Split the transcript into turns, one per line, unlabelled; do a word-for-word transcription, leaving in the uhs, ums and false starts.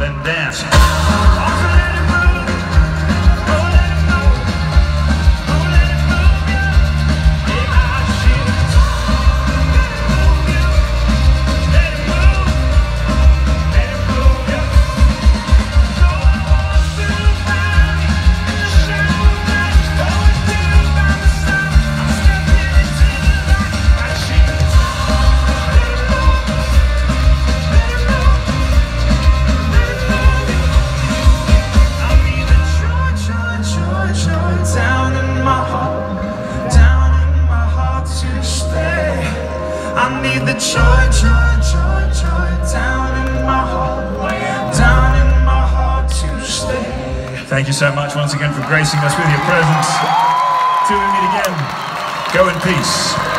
and dance.
I need the joy, joy, joy, joy down in my heart, down in my heart to stay.
Thank you so much once again for gracing us with your presence. Till we meet again, go in peace.